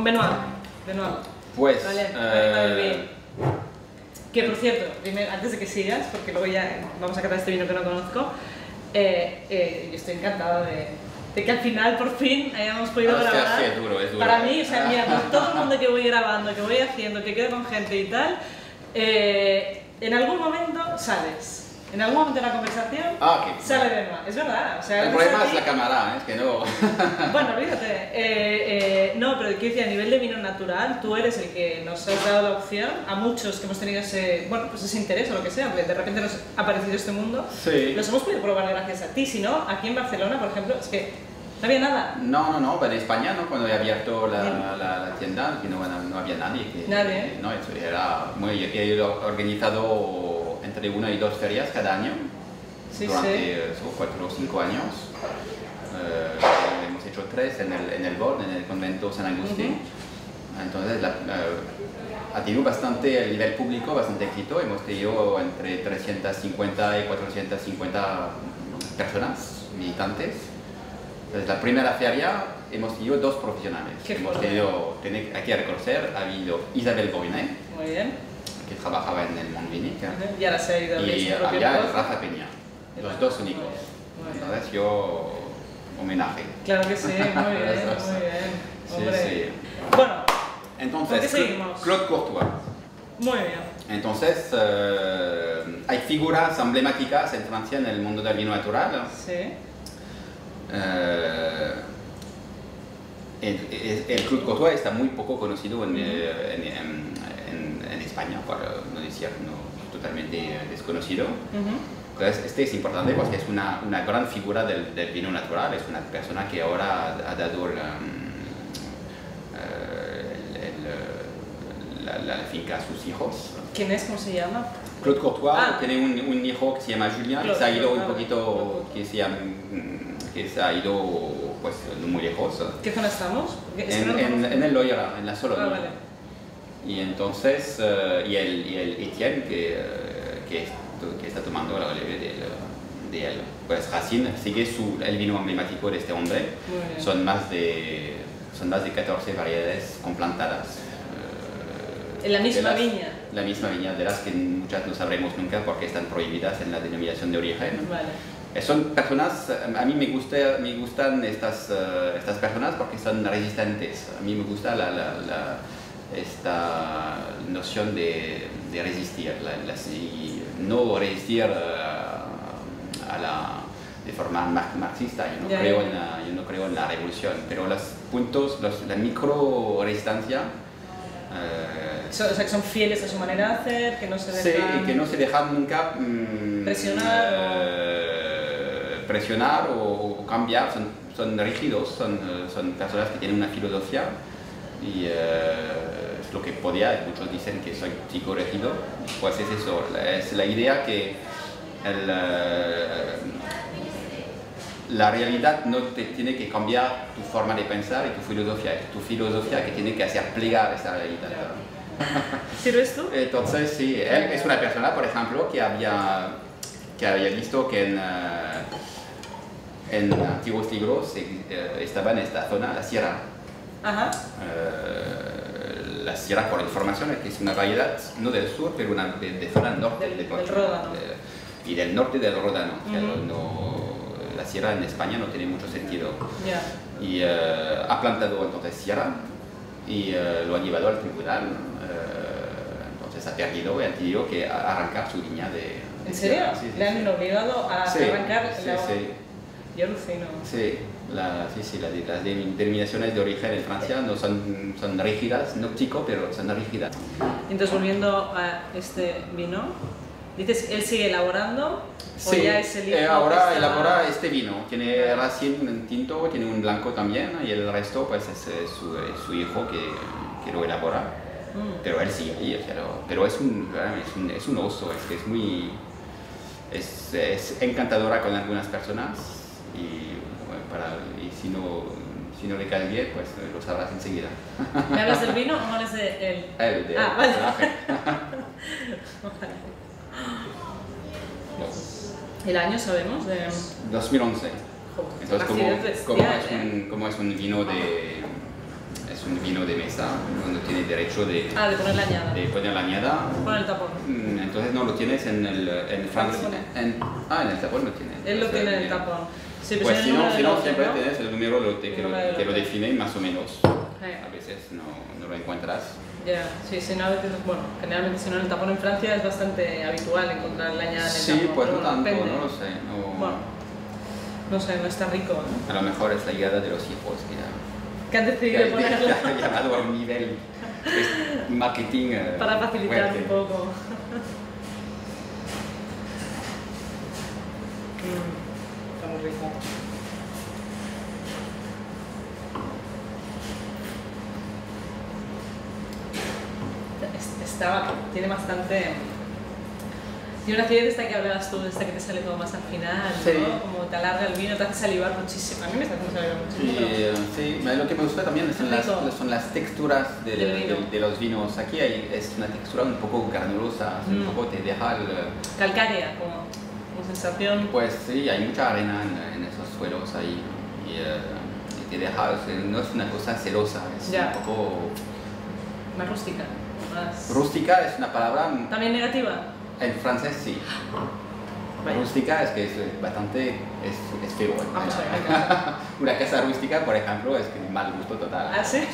Benoit. Benoit. Pues... Vale, que por cierto, primero, antes de que sigas, porque luego ya vamos a catar este vino que no conozco, yo estoy encantada de que al final, por fin, hayamos podido grabar. Sí, es duro, es duro. Para mí, o sea, mira, por todo el mundo que voy grabando, que voy haciendo, que quedo con gente y tal, en algún momento sales. En algún momento de la conversación sale Benoit. Es verdad. O sea, el problema es la cámara, es que no... Bueno, olvídate. No, pero quiero decir, a nivel de vino natural, tú eres el que nos has dado la opción a muchos que hemos tenido ese, bueno, pues ese interés o lo que sea, porque de repente nos ha aparecido este mundo. Sí. Los hemos podido probar gracias a ti. Si no, aquí en Barcelona, por ejemplo, es que no había nada. No, pero en España, ¿no? Cuando he abierto la tienda, que no había nadie. Nadie. No, eso era muy... He organizado entre 1 y 2 ferias cada año, durante 4 o 5 años. Hemos hecho 3 en el BORD, en el convento San Agustín. Entonces ha tenido bastante, el nivel público, bastante éxito. Hemos tenido entre 350 y 450 personas, visitantes. Entonces la primera feria hemos tenido 2 profesionales. Hemos tenido, hay que reconocer, ha habido Isabel Boinet, muy bien, que trabajaba en el Montvinic, y ahora se ha ido y había Rafa Peña, los 2 únicos. Entonces yo, homenaje. Claro que sí, muy bien, muy bien. Hombre. Sí. Bueno, entonces, Claude Courtois. Muy bien. Entonces, hay figuras emblemáticas en Francia en el mundo del vino natural. Sí. El Claude Courtois está muy poco conocido en España, por no decir totalmente desconocido. Entonces, este es importante porque es una gran figura del vino natural, es una persona que ahora ha dado la finca a sus hijos. ¿Quién es? ¿Cómo se llama? Claude Courtois tiene un hijo que se llama Julien, que se ha ido un poquito, que se ha ido pues no muy lejos. ¿Qué zona estamos? En el Loira, en la Sologne. Vale. Y entonces, y el Etienne que está tomando la releve de él. Pues Racine sigue el vino emblemático de este hombre. Son más de 14 variedades complantadas. ¿En la misma viña? La misma viña, de las que muchas no sabremos nunca porque están prohibidas en la denominación de origen. Vale. Son personas, a mí me gustan estas personas porque son resistentes. A mí me gusta esta noción de resistir, y no resistir de forma marxista. Yo no creo en la revolución, pero los puntos, la micro resistencia. O sea, que son fieles a su manera de hacer, que no se dejan... Sí, y que no se dejan nunca presionar o cambiar, son rígidos, son personas que tienen una filosofía y es lo que muchos dicen que soy psicorrígido, pues es eso, es la idea que la realidad no te tiene que cambiar tu forma de pensar y tu filosofía que tiene que hacer plegar esa realidad. ¿Sirves tú? Entonces, sí, él es una persona, por ejemplo, que había visto que en antiguos siglos estaba en esta zona, la sierra. La sierra, por información, que es una variedad, no del sur, pero de zona norte del Ródano. Y del norte del Ródano. La sierra en España no tiene mucho sentido. Y ha plantado entonces sierra y lo ha llevado al tribunal. Entonces ha perdido y ha tenido que arrancar su viña de ¿En serio? Sí, ¿Le han obligado a arrancar la... Sí. Yo alucino. Sí, las denominaciones de origen en Francia no son rígidas, no chico, pero son rígidas. Entonces, volviendo a este vino, dices, ¿él sigue elaborando? Sí, ¿O ya es el hijo ahora elabora este vino. Tiene Racine en tinto, tiene un blanco también, y el resto pues es su hijo que lo elabora. Pero él sigue ahí, pero es un oso, es que es muy... Es encantadora con algunas personas y, si no le cae bien, pues lo sabrás enseguida. ¿Me hablas del vino o me hablas de él? Él, de vale. ¿El año sabemos? 2011. Entonces, como es un vino un vino de mesa, no tiene derecho de, de poner la añada. de poner la añada. Con el tapón. Entonces no lo tienes en Francia. En el tapón lo tiene. Él lo tiene en el tapón. Sí, pues si no, siempre ¿no? tienes el número de lote que lo define más o menos. Sí. A veces no lo encuentras. Ya, sí, si no, a veces, bueno, generalmente si no en el tapón en Francia es bastante habitual encontrar la añada en el tapón. Sí, pues no pero tanto, depende. no lo sé. Bueno, no sé, no está rico, ¿no? A lo mejor es la llegada de los hijos Que han decidido ponerlo. que ha llegado a un nivel de marketing Para facilitar fuerte. un poco. Está muy rico. Tiene bastante... Tiene una acidez esta que hablabas tú, esta que te sale todo más al final, Sí. ¿no? Como te alarga el vino, te hace salivar muchísimo. A mí me está haciendo salivar muchísimo. Sí, lo que me gusta también son las texturas de los vinos. Aquí es una textura un poco granulosa, un poco te deja Calcárea, como sensación. Pues sí, hay mucha arena en esos suelos ahí y te deja, no es una cosa celosa, es Ya. un poco... Más rústica. Más... Rústica es una palabra... ¿También negativa? En francés sí. Vaya. Rústica es que es bastante... es feo. Vamos a ver, venga. Una casa rústica, por ejemplo, es que mal gusto total. ¿Ah, sí?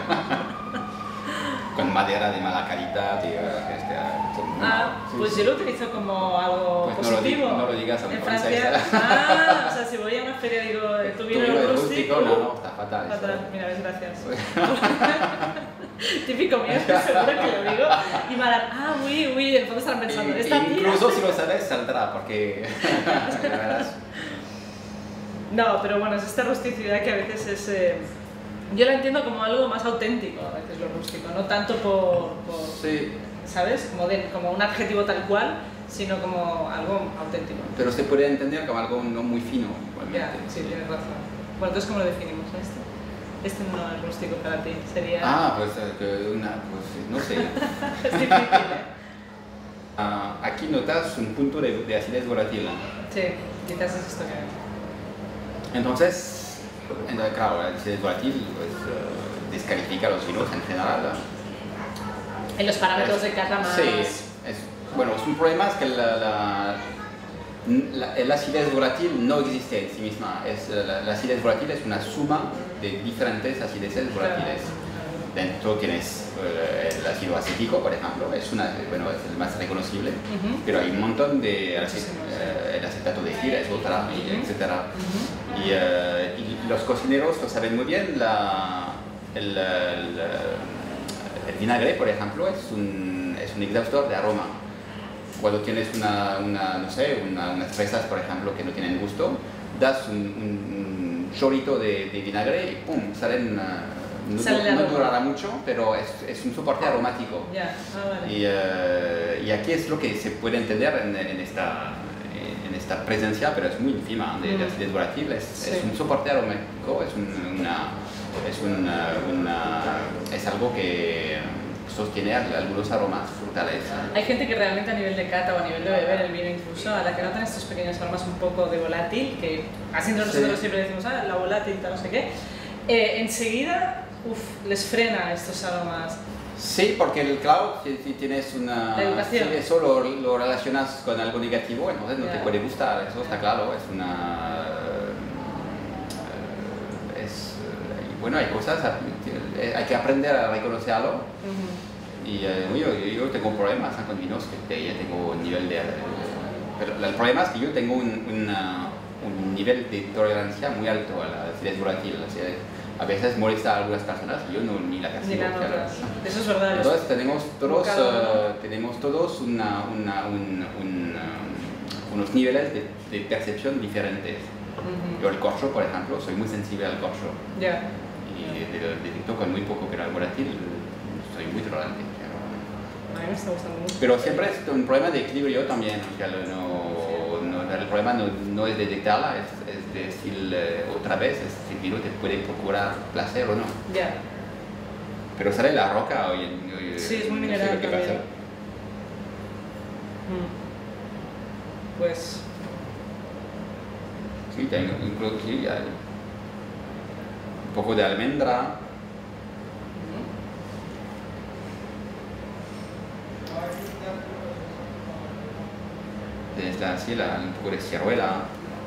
Con madera de mala calidad. Sí. Pues yo lo utilizo como algo pues positivo. No lo digas a un en francés. Francia. O sea, si voy a una feria digo, tu vino es rústico. No, está fatal. Fatal, mira, ves, gracias. Típico mío, estoy seguro que lo digo. Y me harán, uy, en el fondo estarán pensando, esta tía. Incluso si lo sabes, saldrá, porque. La verdad es... No, pero bueno, es esta rusticidad que a veces es... yo la entiendo como algo más auténtico, a veces lo rústico, no tanto por Sí. ¿sabes? Como un adjetivo tal cual, sino como algo auténtico. Pero se puede entender como algo no muy fino, igualmente. Ya, sí, tienes razón. Bueno, entonces, ¿cómo lo definimos esto? Este no es rústico para ti, sería... Pues no sé. Es difícil, ¿eh? Aquí notas un punto de acidez volátil. Sí, quizás es esto que... Entonces, claro, la acidez volátil pues, descalifica los vinos en general. En los parámetros de cata más... Sí, es un problema es que la acidez volátil no existe en sí misma. La acidez volátil es una suma de diferentes acideces volátiles. Dentro tienes el ácido acético, por ejemplo, es el más reconocible, pero hay un montón de el acetato de etil es otra, etc. Y los cocineros lo saben muy bien. El vinagre, por ejemplo, es un exhaustor de aroma. Cuando tienes unas fresas, por ejemplo, que no tienen gusto, das un chorrito de vinagre y ¡pum! Salen... no durará mucho, pero es un soporte aromático. Ya, vale. Y aquí es lo que se puede entender en esta presencia, pero es muy ínfima de acidez volátil. Es un soporte aromático, es algo que sostiene algunos aromas frutales. Hay gente que realmente a nivel de cata o a nivel de beber el vino incluso, a la que notan estos pequeños aromas un poco de volátil, que así nosotros siempre decimos, la volátil, tal, no sé qué, enseguida les frena estos aromas. Sí, porque claro, si tienes una... La educación. Si eso lo relacionas con algo negativo, entonces no te puede gustar, eso está claro, es una... bueno, hay cosas, hay que aprender a reconocerlo. Y yo tengo problemas con vinos que ya tengo un nivel de... pero el problema es que yo tengo un nivel de tolerancia muy alto a la acidez volátil. A veces molesta a algunas personas y yo ni la percibo. Eso es verdad. Entonces tenemos todos unos niveles de percepción diferentes. Yo el corcho, por ejemplo, soy muy sensible al corcho. Y detecto con muy poco, pero al volátil soy muy tolerante. A mí me está gustando mucho. Pero siempre es un problema de equilibrio también. O sea, el problema no es detectarla, es decir otra vez, si el vino te puede procurar placer o no. Ya. Pero sale la roca hoy sí, es muy mineral no sé lo que también. pasa. Pues... Sí, incluso sí, hay un poco de almendra. es así, un poco de ciruela.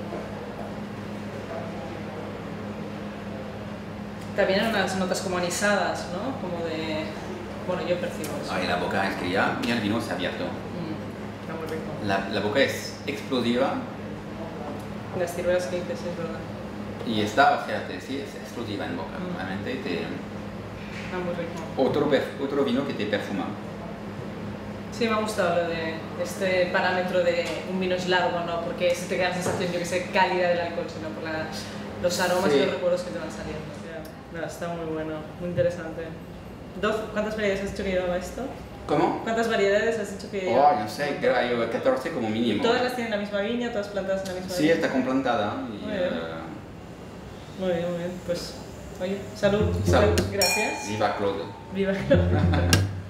También unas notas como anisadas, ¿no? Como de... Bueno, yo percibo eso. Ahí la boca es que ya el vino se ha abierto. Está muy rico. La boca es explosiva. Las ciruelas que dices, es verdad. Y está, o sea, sí, es explosiva en boca. Realmente Está muy rico. otro vino que te perfuma. Sí, me ha gustado lo de este parámetro de un vino es largo, ¿no? Porque se te queda la sensación, yo que sé, cálida del alcohol, sino por los aromas y los recuerdos que te van saliendo. No, está muy bueno, muy interesante. ¿Cuántas variedades has dicho que llevaba esto? ¿Cómo? ¿Cuántas variedades has dicho que llevaba? Oh, no sé, creo que hay 14 como mínimo. ¿Todas las tienen la misma viña? ¿Todas plantadas en la misma Sí, viña? está complantada. Y, muy bien, muy bien. Pues, oye, salud. Salud. Gracias. Viva Claude. Viva Claude.